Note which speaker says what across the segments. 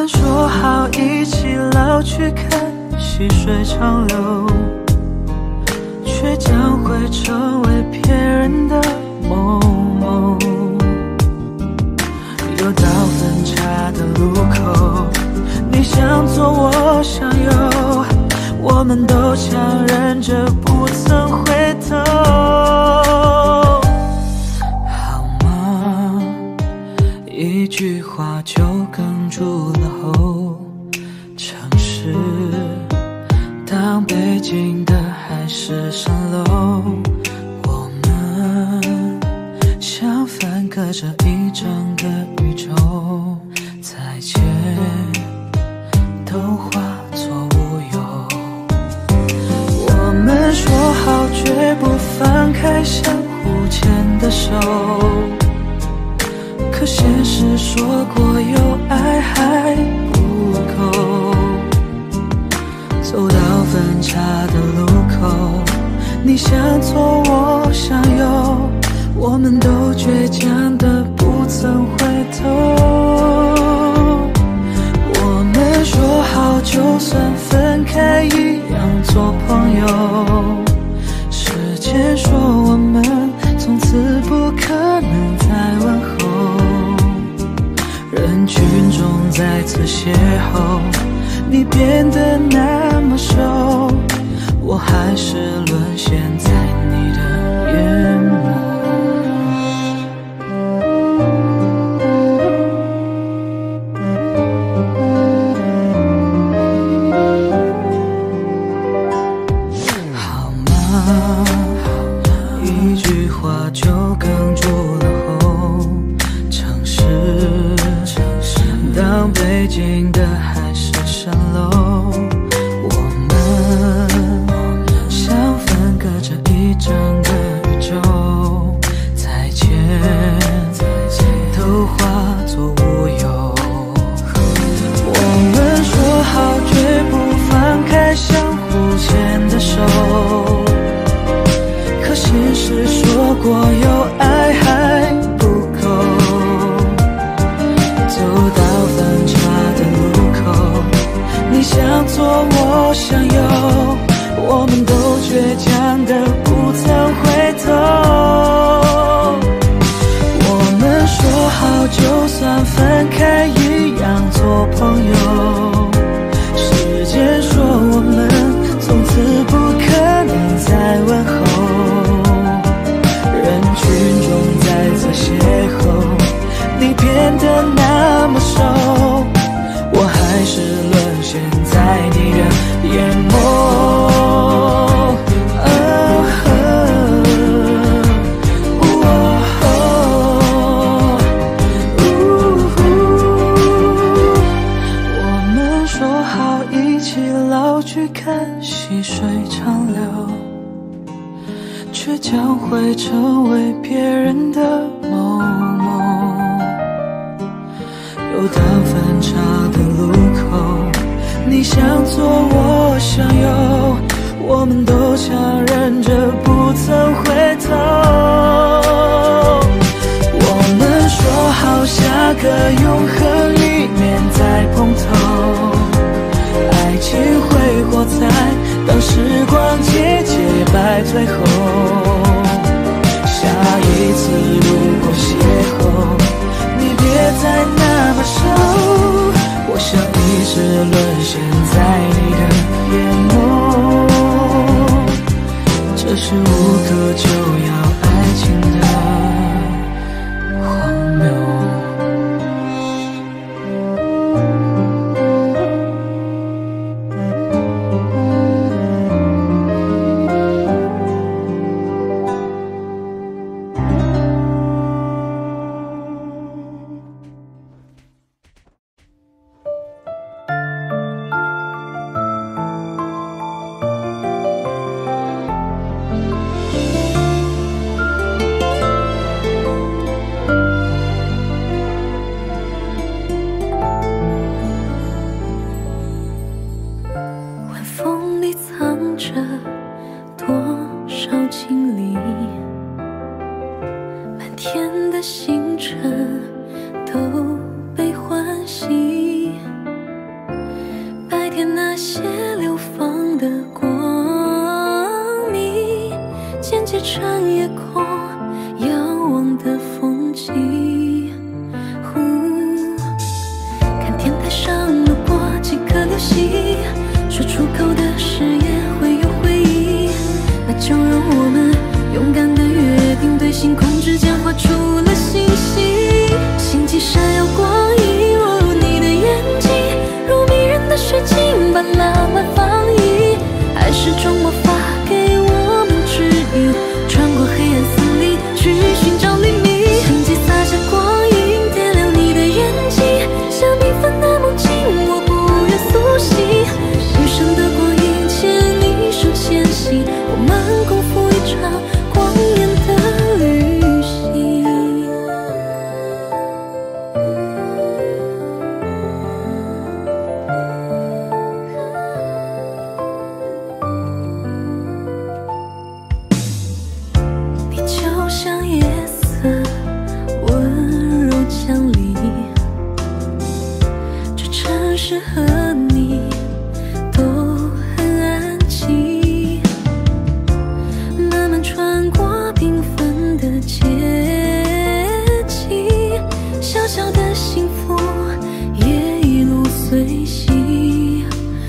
Speaker 1: 们说好一起老去，看细水长流，却将会成为骗人的梦梦。又到分岔的路口，你想左我想右，我们都强忍着不曾回头。好吗？一句话就哽住了喉。城市当北京的海市蜃楼，我们像分隔着一整个宇宙，再见都化作乌有。我们说好绝不放开相互牵的手，可现实说过有爱还不够。走到分岔的路口，你向左我向右，我们都倔强的不曾回头。我们说好就算分开一样做朋友，时间说我们从此不可能再问候。人群中再次邂逅，你变得那么瘦，我还是沦陷在你的眼眸。好吗？一句话就哽住了喉。城市当北京的海市蜃楼，我们像分隔着一整个宇宙，再见都化作乌有。我们说好绝不放开相互牵的手，可现实说过有爱还不够。走到分岔的路口，你向左我向右，我们都倔强的不曾回头。我们说好就算分开一样做朋友，时间说我们从此不可能再问候。人群中再次邂逅，你变得那么瘦，我还是沦陷在你的眼眸。我们说好一起老去，看细水长流，却将会成为别人的梦梦。又当分岔的路口，你向左我向右，我们都强忍着不曾回头。我们说好下个永恒里面再碰头，爱情会活在当时光节节败退后。下一次如果邂逅，你别再那么瘦，我想一直沦陷在你的眼眸。这是无可救药爱情的荒谬。
Speaker 2: 适合你都很安静，慢慢穿过缤纷的街景，小小的幸福也一路随行。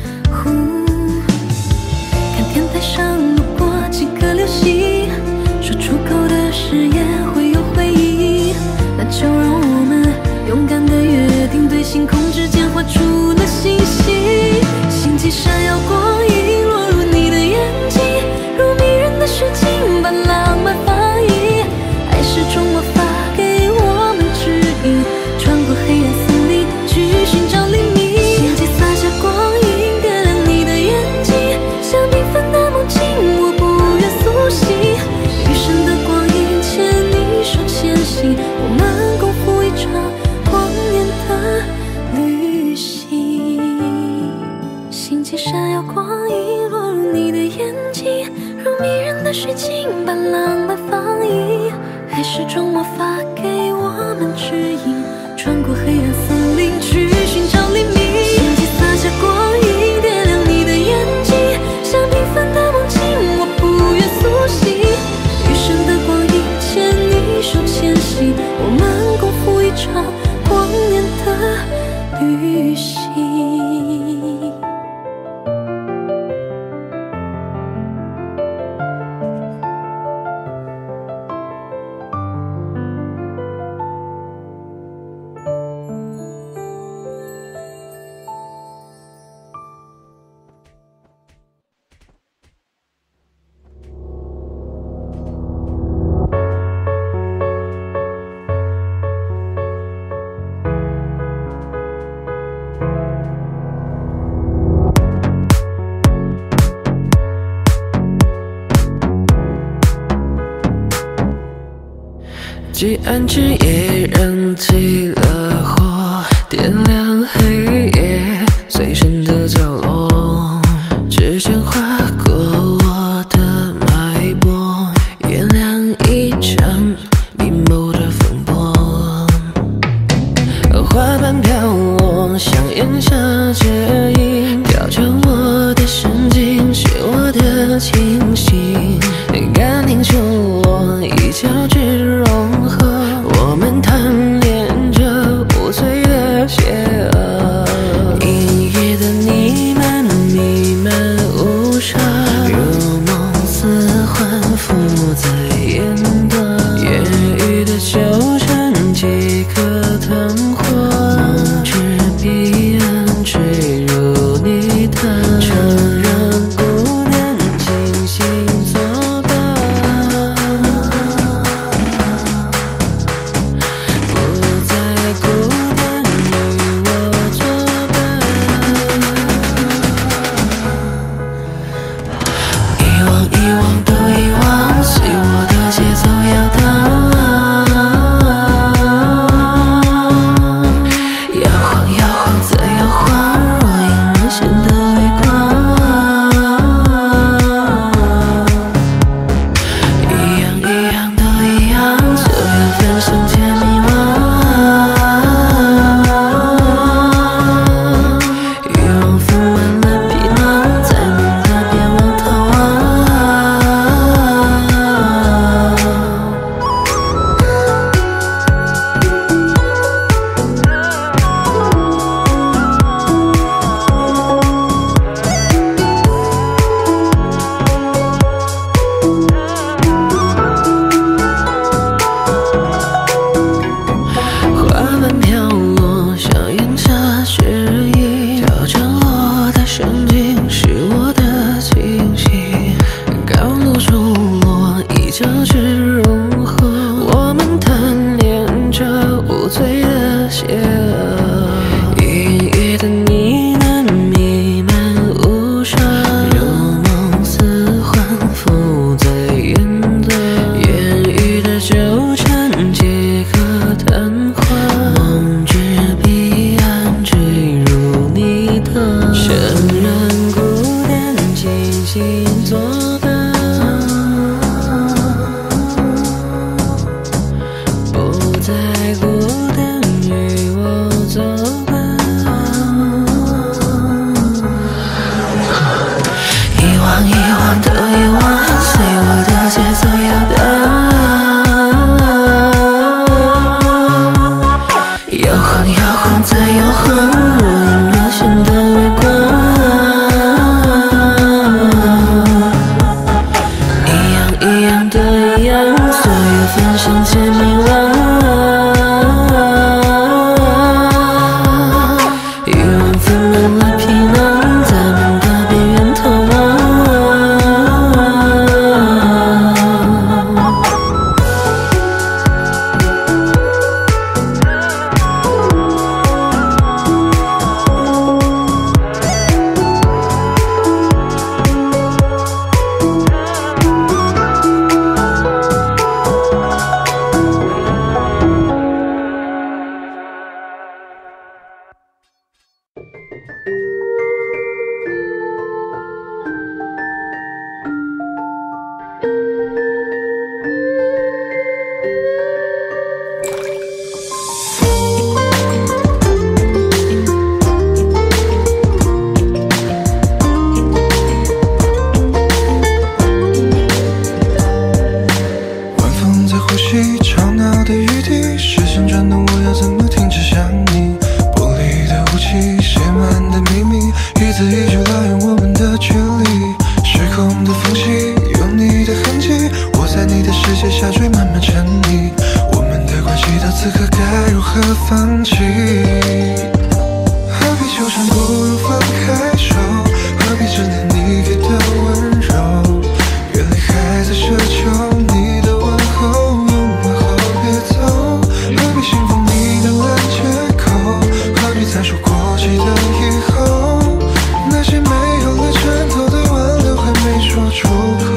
Speaker 2: 看天台上路过几颗流星，说出口的誓言会有回应，那就让我们勇敢的约定，对星空之间画出了星星。星际闪耀光影落入你的眼睛，如迷人的水晶般浪漫放映，爱是种魔法给我们指引，穿过黑暗森林去寻找黎明。星际洒下光影点亮你的眼睛，像缤纷的梦境我不愿苏醒，余生的光阴牵你手牵行，我们共赴一场光年的旅行。星际闪耀光影落入你的眼睛，如迷人的水晶般浪漫放映，爱是种魔法给我们指引，穿过黑暗森林去寻找黎明。星际洒下光影点亮你的眼睛，像缤纷的梦境我不愿苏醒，余生的光阴牵你手牵行，我们共赴一场光年的旅行。
Speaker 1: 既安静也燃起了火，点亮黑夜最深的角落，指尖划过我的脉搏，原谅一场迷蒙的风波。花瓣飘落，像烟霞剪影，调整我的神经，是我的清醒，甘宁秋落，已交织融合，我们贪恋着无罪的邪恶。阴夜的你们弥漫无常，如梦似幻，浮在眼端，言语的纠缠，即刻昙花，梦至彼岸，坠入泥潭，承认孤单，清醒作伴，不再孤单，与我作伴。遗忘遗忘都遗忘，随我的节奏摇荡，摇晃摇晃再摇晃，若隐若现的微光，一样一样都一样，所有分相见迷惘，欲望覆满了皮囊，在梦的边望逃亡。花瓣飘落，像烟霞雪影，调整我的神经，是我的清醒，高楼重落，已交织融合，我们贪恋着无罪的邪恶。阴郁的呢喃弥漫无常，如梦似幻，浮在眼端，言语的纠缠，即刻昙花，梦至彼岸，坠入泥潭，承认孤单，清醒作伴，不再孤单，与我作
Speaker 2: 后，若隐若现的微光，一样的一样，所有分享皆迷惘。欲望纷乱来皮囊，在梦的边缘逃亡。
Speaker 3: 吵闹的雨滴，视线转动，我要怎么停止想你？玻璃的雾气，写满的秘密，一字一句拉远我们的距离。时空的缝隙，有你的痕迹，我在你的世界下坠，慢慢沉溺。我们的关系到此刻该如何放弃？何必纠缠，不如放开手，何必执念你给的温柔？眼泪还在奢求你的问候。信奉你的烂借口，何必再说过期的以后？那些没有了拳头的挽留，还没说出口。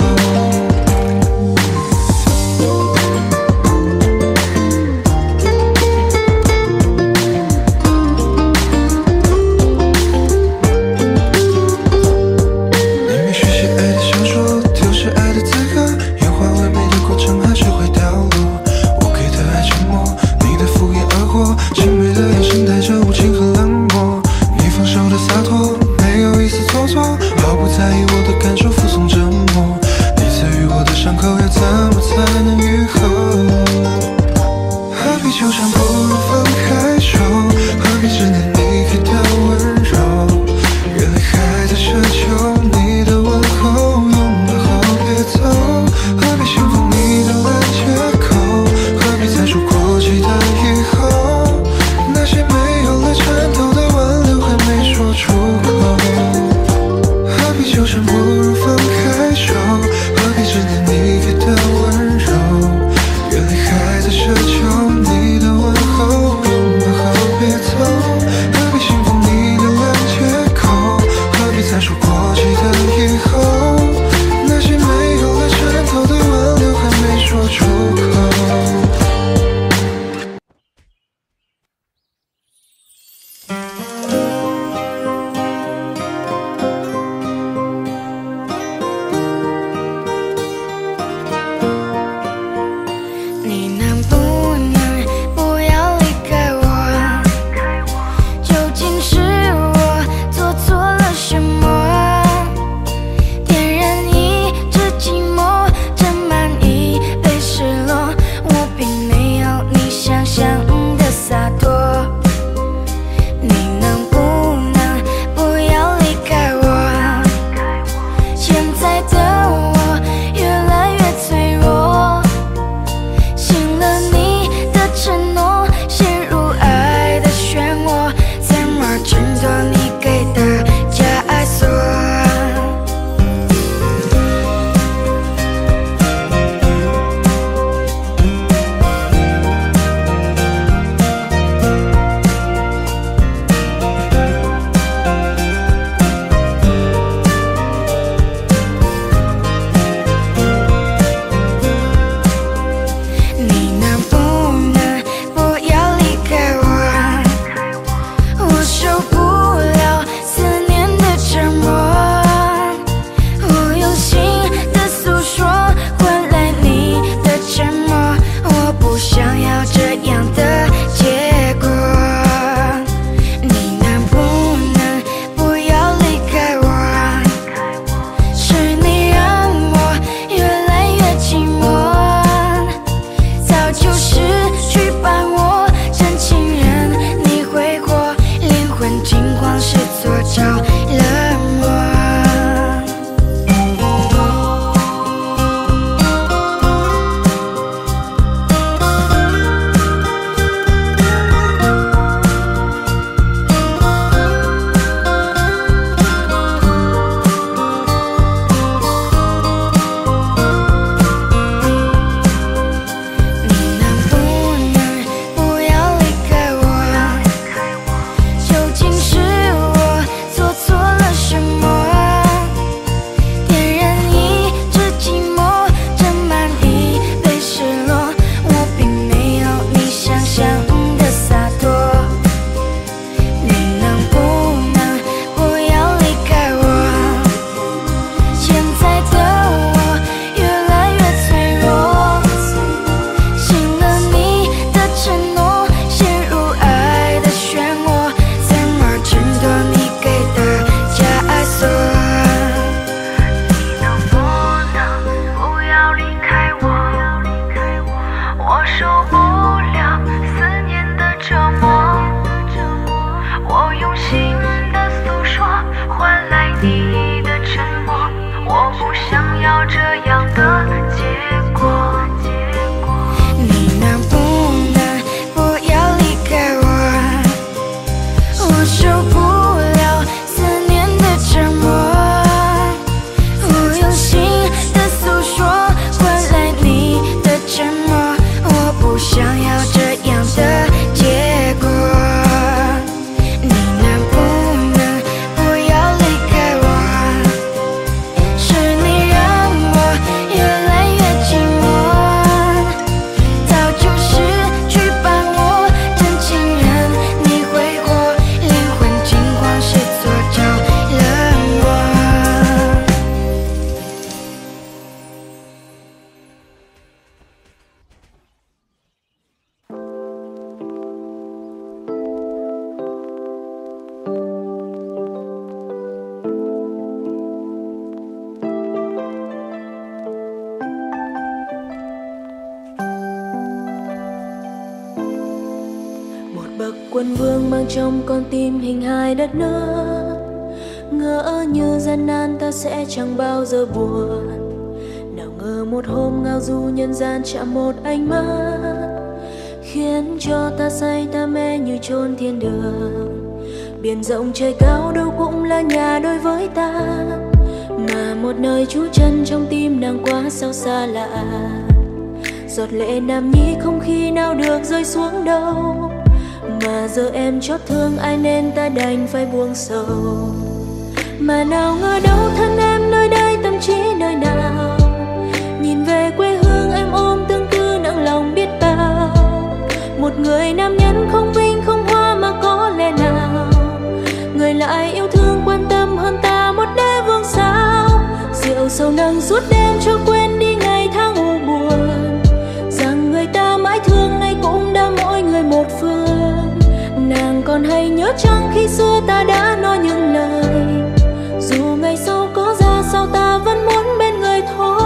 Speaker 2: Bậc quân vương mang trong con tim hình hài đất nước, ngỡ như gian nan ta sẽ chẳng bao giờ buồn. Nào ngờ một hôm ngao du nhân gian chạm một ánh mắt, khiến cho ta say ta mê như chốn thiên đường. Biển rộng trời cao đâu cũng là nhà đối với ta, mà một nơi trú chân trong tim nàng quá sao xa lạ. Giọt lệ nam nhi không khi nào được rơi xuống đâu, mà giờ em chót thương ai nên ta đành phải buông sầu. Mà nào ngờ đâu thân em nơi đây tâm trí nơi nào, nhìn về quê hương em ôm tương tư nặng lòng biết bao. Một người nam nhân không vinh không hoa mà có lẽ nào người lại yêu thương quan tâm hơn ta một đế vương sao. Rượu sầu nâng suốt đêm cho quên đi ngày tháng u buồn, rằng người ta mãi thương nay cũng đã mỗi người một phương. Nàng còn hay nhớ chăng khi xưa ta đã nói những lời, dù ngày sau có ra sao ta vẫn muốn bên người thôi.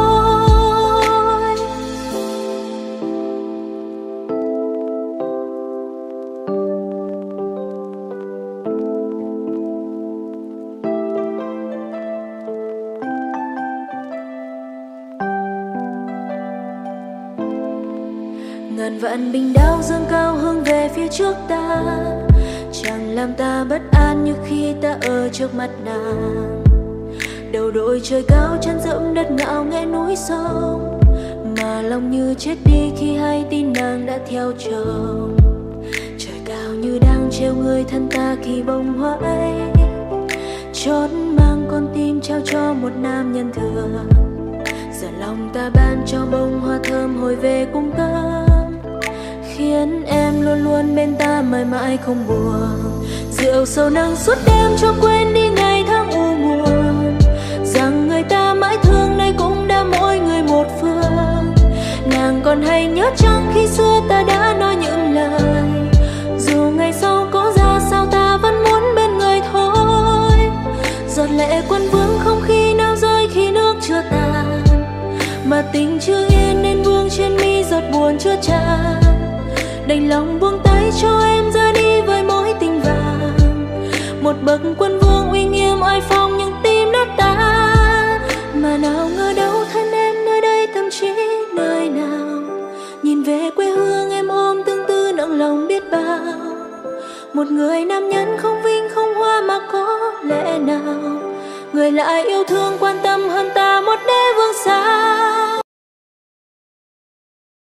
Speaker 2: Ngàn vạn bình đao dâng cao hướng về phía trước ta, chẳng làm ta bất an như khi ta ở trước mặt nàng. Đầu đội trời cao chân dẫm đất ngạo nghễ núi sông, mà lòng như chết đi khi hay tin nàng đã theo chồng. Trời cao như đang treo người thân ta khi bông hoa ấy, chót mang con tim trao cho một nam nhân thường. Giờ lòng ta ban cho bông hoa thơm hồi về cung cấm, khiến em luôn luôn bên ta mãi mãi không buồn. Rượu sầu nâng suốt đêm cho quên đi ngày tháng u buồn, rằng người ta mãi thương nay cũng đã mỗi người một phương. Nàng còn hay nhớ chăng khi xưa ta đã nói những lời, dù ngày sau có ra sao ta vẫn muốn bên người thôi. Giọt lệ quân vương không khi nào rơi khi nước chưa tàn, mà tình chưa yên nên vương trên mi giọt buồn chưa tràn. Đành lòng buông tay cho em ra đi với mối tình vàng, một bậc quân vương uy nghiêm oai phong nhưng tim nát tan. Mà nào ngờ đâu thân em nơi đây tâm trí nơi nào, nhìn về quê hương em ôm tương tư nặng lòng biết bao. Một người nam nhân không vinh không hoa mà có lẽ nào người lại yêu thương quan tâm hơn ta một đế vương sao.